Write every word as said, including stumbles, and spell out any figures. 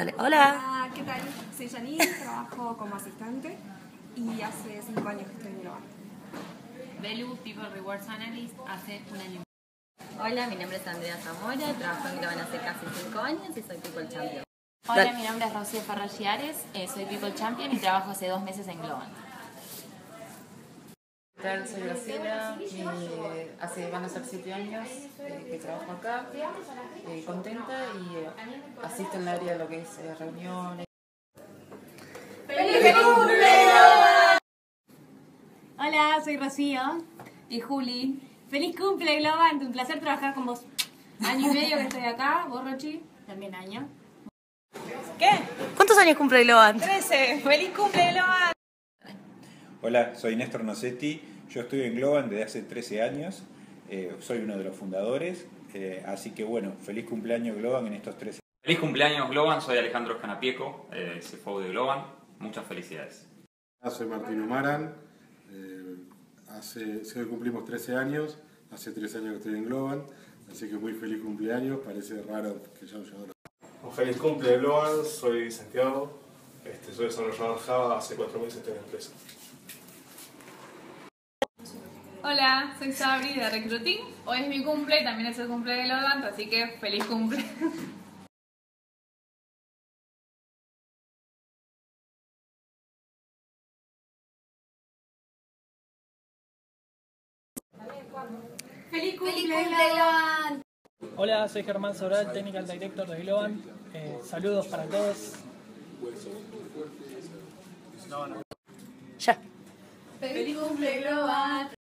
Dale. Hola. Hola, ¿qué tal? Soy Janine, trabajo como asistente y hace cinco años que estoy en Globant. Belu, People Rewards Analyst, hace un año. Hola, mi nombre es Andrea Zamora, trabajo en Globant hace casi cinco años y soy People Champion. Hola, Dale. mi nombre es Rocío Ferragiares, eh, soy People Champion y trabajo hace dos meses en Globant. ¿Qué tal? Soy Graciela y hace, van a ser siete años eh, que trabajo acá, eh, contenta y eh, asisto en el área de lo que es eh, reuniones. Hola, soy Rocío y Juli. ¡Feliz cumple, Globant! Un placer trabajar con vos. Año y medio que estoy acá, vos, Rochi, también año. ¿Qué? ¿Cuántos años cumple Globant? trece. ¡Feliz cumple, Globant! Hola, soy Néstor Nocetti, yo estoy en Globant desde hace trece años, eh, soy uno de los fundadores, eh, así que bueno, feliz cumpleaños Globant en estos trece años. Feliz cumpleaños Globant, soy Alejandro Canapieco, eh, C F O de Globant, muchas felicidades. Soy Martín Omaran, eh, hace, si hoy cumplimos trece años, hace tres años que estoy en Globant, así que muy feliz cumpleaños, parece raro que ya haya llegado. Un feliz cumple Globant, soy Santiago, este, soy desarrollador Java, hace cuatro meses estoy en la empresa. Hola, soy Sabri de Recruiting. Hoy es mi cumple y también es el cumple de Globant, así que feliz cumple. ¡Feliz cumple, Globant! Hola, soy Germán Sobral, Technical Director de Globant. Eh, saludos para todos. Ya. ¡Feliz cumple, Globant!